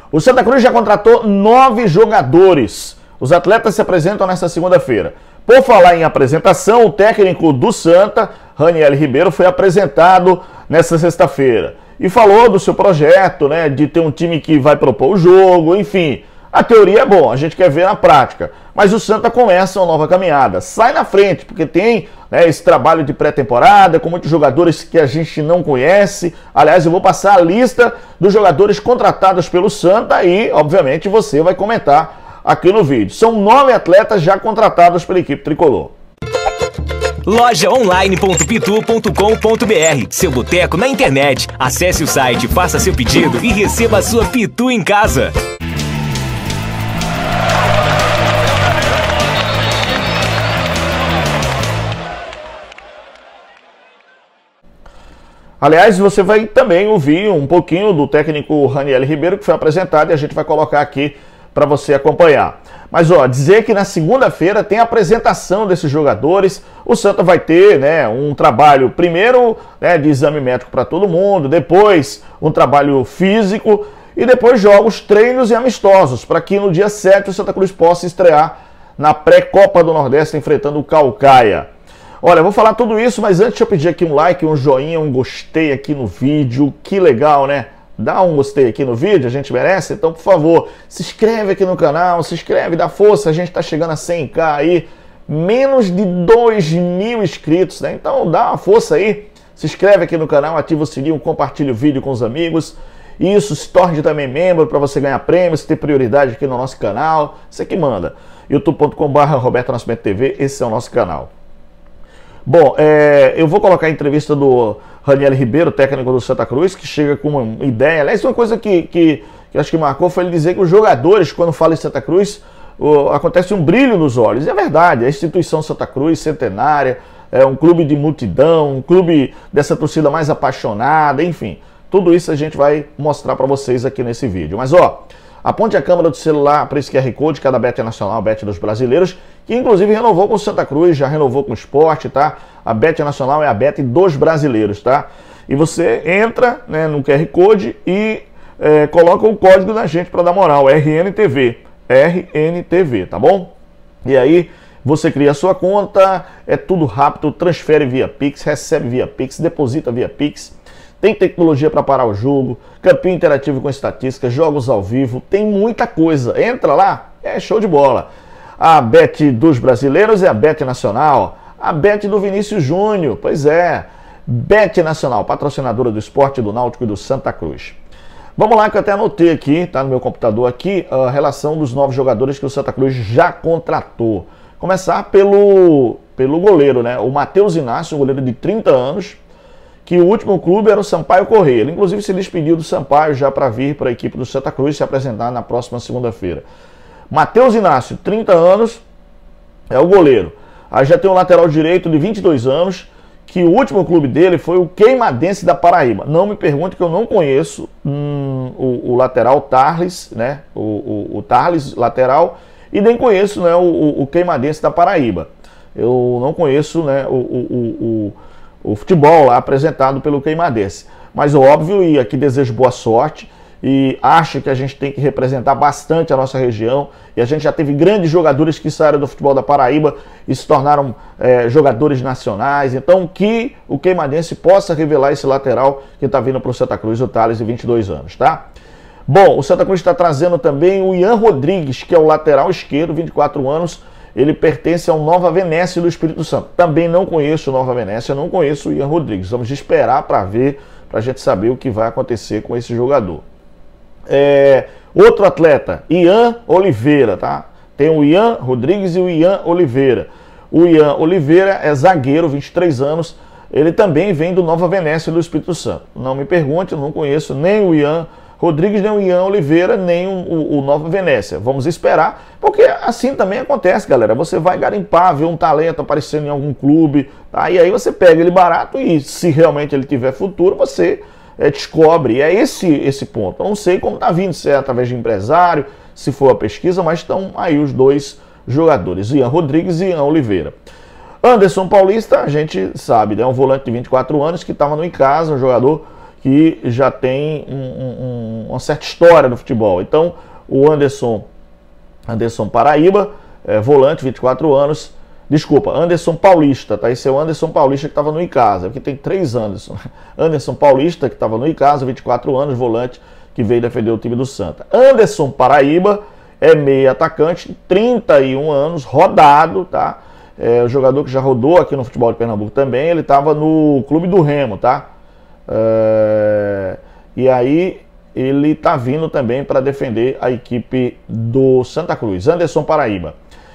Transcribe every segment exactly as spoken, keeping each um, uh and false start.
O Santa Cruz já contratou nove jogadores. Os atletas se apresentam nesta segunda-feira. Por falar em apresentação, o técnico do Santa, Raniel Ribeiro, foi apresentado nesta sexta-feira. E falou do seu projeto, né, de ter um time que vai propor o jogo, enfim. A teoria é bom, a gente quer ver na prática. Mas o Santa começa uma nova caminhada. Sai na frente, porque tem, né, esse trabalho de pré-temporada, com muitos jogadores que a gente não conhece. Aliás, eu vou passar a lista dos jogadores contratados pelo Santa e, obviamente, você vai comentar aqui no vídeo. São nove atletas já contratados pela equipe tricolor. loja online ponto pitu ponto com ponto br, seu boteco na internet. Acesse o site, faça seu pedido e receba a sua Pitu em casa. Aliás, você vai também ouvir um pouquinho do técnico Raniel Ribeiro, que foi apresentado, e a gente vai colocar aqui para você acompanhar. Mas, ó, dizer que na segunda-feira tem a apresentação desses jogadores. O Santa vai ter, né, um trabalho, primeiro, né, de exame médico para todo mundo, depois um trabalho físico e depois jogos, treinos e amistosos, para que no dia sete o Santa Cruz possa estrear na pré-Copa do Nordeste enfrentando o Caucaia. Olha, eu vou falar tudo isso, mas antes eu pedir aqui um like, um joinha, um gostei aqui no vídeo. Que legal, né? Dá um gostei aqui no vídeo, a gente merece. Então, por favor, se inscreve aqui no canal, se inscreve, dá força. A gente tá chegando a cem K aí, menos de dois mil inscritos, né? Então, dá uma força aí. Se inscreve aqui no canal, ativa o sininho, compartilha o vídeo com os amigos. Isso, se torne também membro para você ganhar prêmios, ter prioridade aqui no nosso canal. Você que manda. youtube ponto com barra Roberto Nascimento T V, esse é o nosso canal. Bom, é, eu vou colocar a entrevista do Raniel Ribeiro, técnico do Santa Cruz, que chega com uma ideia. Aliás, uma coisa que, que, que acho que marcou foi ele dizer que os jogadores, quando falam em Santa Cruz, o, acontece um brilho nos olhos. E é verdade, a instituição Santa Cruz, centenária, é um clube de multidão, um clube dessa torcida mais apaixonada, enfim. Tudo isso a gente vai mostrar para vocês aqui nesse vídeo. Mas, ó, aponte a câmera do celular para esse Q R Code, que é da Bet Nacional, Bet dos Brasileiros, que inclusive renovou com o Santa Cruz, já renovou com o Sport, tá? A Bet Nacional é a Bet dos Brasileiros, tá? E você entra, né, no Q R Code e é, coloca o código da gente para dar moral, R N T V, R N T V, tá bom? E aí você cria a sua conta, é tudo rápido, transfere via Pix, recebe via Pix, deposita via Pix. Tem tecnologia para parar o jogo, campinho interativo com estatísticas, jogos ao vivo, tem muita coisa. Entra lá, é show de bola. A Bet dos Brasileiros é a Bet Nacional, a Bet do Vinícius Júnior, pois é, Bet Nacional, patrocinadora do esporte, do Náutico e do Santa Cruz. Vamos lá que eu até anotei aqui, tá no meu computador aqui, a relação dos novos jogadores que o Santa Cruz já contratou. Começar pelo, pelo goleiro, né? O Matheus Inácio, um goleiro de trinta anos, que o último clube era o Sampaio Corrêa. Ele, inclusive, se despediu do Sampaio já para vir para a equipe do Santa Cruz se apresentar na próxima segunda-feira. Matheus Inácio, trinta anos, é o goleiro. Aí já tem um lateral direito de vinte e dois anos, que o último clube dele foi o Queimadense da Paraíba. Não me pergunte que eu não conheço hum, o, o lateral Tarles, né? O, o, o Tarles lateral, e nem conheço, né, o, o, o Queimadense da Paraíba. Eu não conheço, né, o, o, o, o futebol lá apresentado pelo Queimadense. Mas óbvio, e aqui desejo boa sorte, e acho que a gente tem que representar bastante a nossa região, e a gente já teve grandes jogadores que saíram do futebol da Paraíba e se tornaram é, jogadores nacionais. Então que o Queimadense possa revelar esse lateral que está vindo para o Santa Cruz, o Thales, de vinte e dois anos, tá? Bom, o Santa Cruz está trazendo também o Ian Rodrigues, que é o lateral esquerdo, vinte e quatro anos, ele pertence ao Nova Venécia do Espírito Santo. Também não conheço o Nova Venécia, não conheço o Ian Rodrigues. Vamos esperar para ver, para a gente saber o que vai acontecer com esse jogador. É, outro atleta, Ian Oliveira, tá? Tem o Ian Rodrigues e o Ian Oliveira. O Ian Oliveira é zagueiro, vinte e três anos, ele também vem do Nova Venécia do Espírito Santo. Não me pergunte, eu não conheço nem o Ian Rodrigues, nem o Ian Oliveira, nem o, o, o Nova Venécia. Vamos esperar, porque assim também acontece, galera. Você vai garimpar, ver um talento aparecendo em algum clube, tá? E aí você pega ele barato e, se realmente ele tiver futuro, você é, descobre. E é esse, esse ponto. Eu não sei como está vindo, se é através de empresário, se for a pesquisa, mas estão aí os dois jogadores, Ian Rodrigues e Ian Oliveira. Anderson Paulista, a gente sabe, é né? um volante de vinte e quatro anos que estava no Icasa, um jogador que já tem um, um, uma certa história no futebol. Então, o Anderson, Anderson Paraíba, é, volante, vinte e quatro anos, desculpa, Anderson Paulista, tá? Esse é o Anderson Paulista que estava no Icasa, aqui tem três Anderson. Anderson Paulista, que estava no Icasa, vinte e quatro anos, volante, que veio defender o time do Santa. Anderson Paraíba é meio atacante, trinta e um anos, rodado, tá? É o jogador que já rodou aqui no futebol de Pernambuco também, ele estava no Clube do Remo, tá? É... E aí ele tá vindo também para defender a equipe do Santa Cruz. Anderson Paraíba.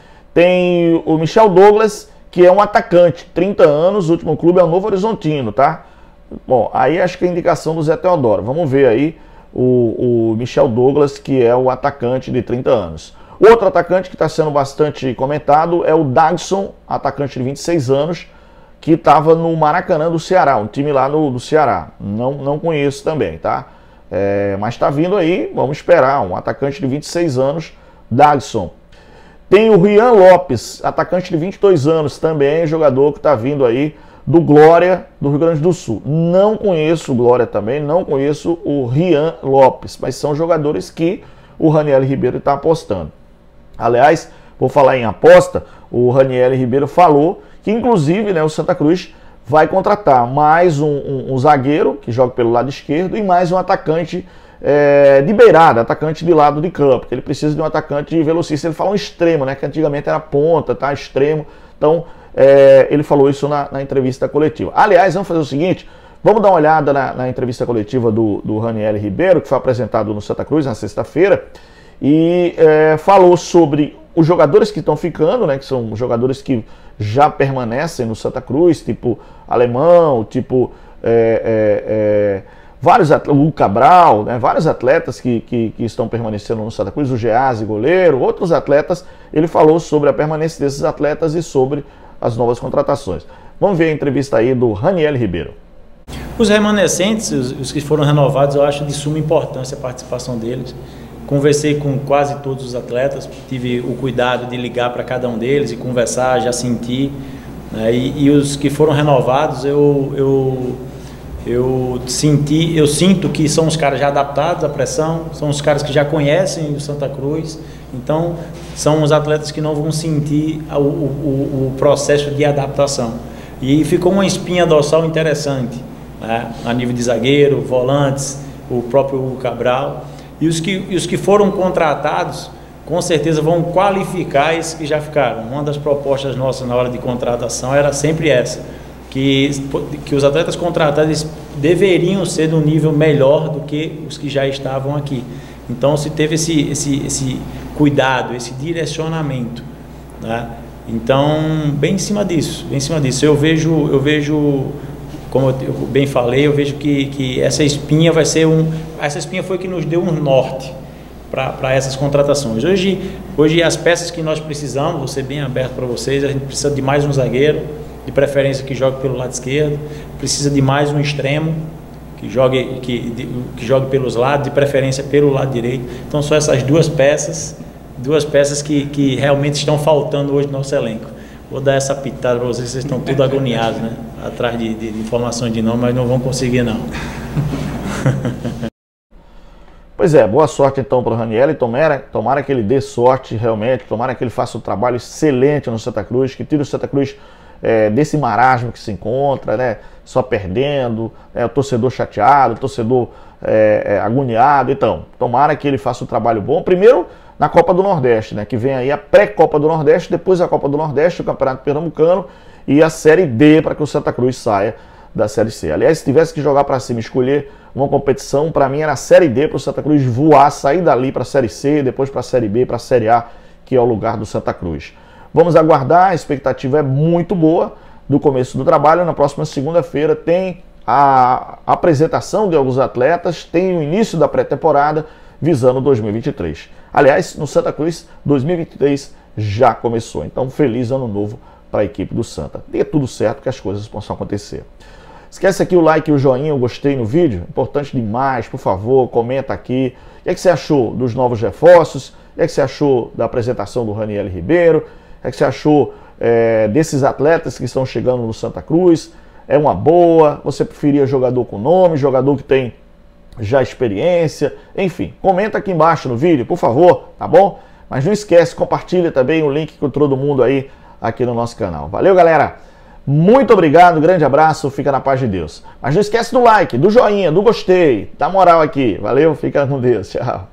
Tem o Michel Douglas, que é um atacante, trinta anos, o último clube é o Novo Horizontino, tá? Bom, aí acho que é a indicação do Zé Teodoro. Vamos ver aí o, o Michel Douglas, que é o atacante de trinta anos. Outro atacante que está sendo bastante comentado é o Dagson, atacante de vinte e seis anos, que estava no Maracanã do Ceará, um time lá no, do Ceará. Não, não conheço também, tá? É, mas está vindo aí, vamos esperar, um atacante de vinte e seis anos, Dagson. Tem o Rian Lopes, atacante de vinte e dois anos, também jogador que está vindo aí do Glória, do Rio Grande do Sul. Não conheço o Glória também, não conheço o Rian Lopes, mas são jogadores que o Raniel Ribeiro está apostando. Aliás, vou falar em aposta, o Raniel Ribeiro falou que inclusive, né, o Santa Cruz vai contratar mais um, um, um zagueiro que joga pelo lado esquerdo e mais um atacante é, de beirada, atacante de lado de campo, que ele precisa de um atacante velocista. Ele fala um extremo, né, que antigamente era ponta, tá, extremo. Então, é, ele falou isso na, na entrevista coletiva. Aliás, vamos fazer o seguinte, vamos dar uma olhada na, na entrevista coletiva do, do Raniel Ribeiro, que foi apresentado no Santa Cruz na sexta-feira, e é, falou sobre os jogadores que estão ficando, né, que são jogadores que já permanecem no Santa Cruz, tipo Alemão, tipo é, é, é, vários atletas, o Cabral, né, vários atletas que, que, que estão permanecendo no Santa Cruz, o Geazi, goleiro, outros atletas. Ele falou sobre a permanência desses atletas e sobre as novas contratações. Vamos ver a entrevista aí do Raniel Ribeiro. Os remanescentes, os, os que foram renovados, eu acho de suma importância a participação deles. Conversei com quase todos os atletas, tive o cuidado de ligar para cada um deles e conversar, já senti. Né? E, e os que foram renovados, eu, eu, eu, senti, eu sinto que são os caras já adaptados à pressão, são os caras que já conhecem o Santa Cruz. Então, são os atletas que não vão sentir o, o, o processo de adaptação. E ficou uma espinha dorsal interessante, né? A nível de zagueiro, volantes, o próprio Hugo Cabral. E os, que, e os que foram contratados, com certeza vão qualificar esses que já ficaram. Uma das propostas nossas na hora de contratação era sempre essa, que, que os atletas contratados deveriam ser de um nível melhor do que os que já estavam aqui. Então se teve esse, esse, esse cuidado, esse direcionamento, né? Então, bem em cima disso, bem em cima disso. Eu vejo, eu vejo, como eu bem falei, eu vejo que, que essa espinha vai ser um... Essa espinha foi que nos deu um norte para essas contratações. Hoje, hoje as peças que nós precisamos, vou ser bem aberto para vocês, a gente precisa de mais um zagueiro, de preferência que jogue pelo lado esquerdo, precisa de mais um extremo, que jogue, que, de, que jogue pelos lados, de preferência pelo lado direito. Então são essas duas peças, duas peças que, que realmente estão faltando hoje no nosso elenco. Vou dar essa pitada para vocês, vocês estão tudo agoniados, né? Atrás de, de, de informações de nome, mas não vão conseguir não. Pois é, boa sorte então para o Raniel, e tomara, tomara que ele dê sorte realmente, tomara que ele faça um trabalho excelente no Santa Cruz, que tire o Santa Cruz é, desse marasmo que se encontra, né, só perdendo, é, o torcedor chateado, o torcedor é, é, agoniado. Então, tomara que ele faça um trabalho bom, primeiro na Copa do Nordeste, né, que vem aí a pré-Copa do Nordeste, depois a Copa do Nordeste, o Campeonato Pernambucano e a Série D, para que o Santa Cruz saia da Série C. Aliás, se tivesse que jogar para cima, escolher uma competição, para mim era a Série D, para o Santa Cruz voar, sair dali para a Série C, depois para a Série B, para a Série A, que é o lugar do Santa Cruz. Vamos aguardar, a expectativa é muito boa do começo do trabalho. Na próxima segunda-feira tem a apresentação de alguns atletas, tem o início da pré-temporada visando dois mil e vinte e três. Aliás, no Santa Cruz, dois mil e vinte e três já começou, então feliz ano novo para a equipe do Santa. Dê tudo certo que as coisas possam acontecer. Esquece aqui o like e o joinha, o gostei no vídeo, importante demais, por favor, comenta aqui. O que é que você achou dos novos reforços? O que é que você achou da apresentação do Raniel Ribeiro? O que é que você achou é, desses atletas que estão chegando no Santa Cruz? é uma boa, você preferia jogador com nome, jogador que tem já experiência, enfim, comenta aqui embaixo no vídeo, por favor, tá bom? Mas não esquece, compartilha também o link com todo mundo aí aqui no nosso canal. Valeu, galera! Muito obrigado, grande abraço, fica na paz de Deus. Mas não esquece do like, do joinha, do gostei, dá moral aqui. Valeu, fica com Deus, tchau.